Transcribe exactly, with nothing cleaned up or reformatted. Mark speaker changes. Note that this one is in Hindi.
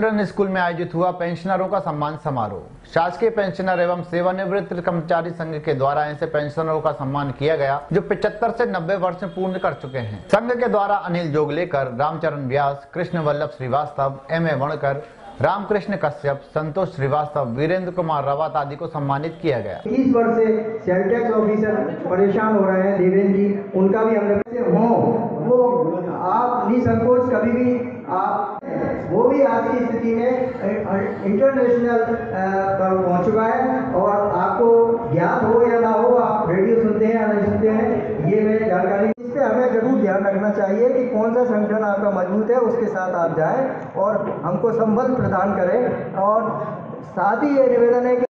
Speaker 1: चिल्ड्रन स्कूल में आयोजित हुआ पेंशनरों का सम्मान समारोह। शासकीय पेंशनर एवं सेवानिवृत्त कर्मचारी संघ के द्वारा ऐसे पेंशनरों का सम्मान किया गया जो पचहत्तर से नब्बे वर्ष पूर्ण कर चुके हैं। संघ के द्वारा अनिल जोगलेकर, रामचरण व्यास, कृष्ण वल्लभ श्रीवास्तव, एम ए वणकर, रामकृष्ण कश्यप, संतोष श्रीवास्तव, वीरेंद्र कुमार रावत आदि को सम्मानित किया गया।
Speaker 2: इस वर्ष से सेल टैक्स ऑफिसर परेशान हो रहे हैं, देवेंद्र जी, उनका भी हमने हो वो आप निसंकोच कभी भी आप वो भी आज की स्थिति में इंटरनेशनल पर पहुंच चुका है और आपको ज्ञात हो या ना हो, आप रेडियो सुनते हैं या नहीं सुनते हैं, ये मैं जानकारी इस पर हमें जरूर ध्यान रखना चाहिए कि कौन सा संगठन आपका मजबूत है उसके साथ आप जाएं और हमको संबल प्रदान करें। और साथ ही ये निवेदन है कि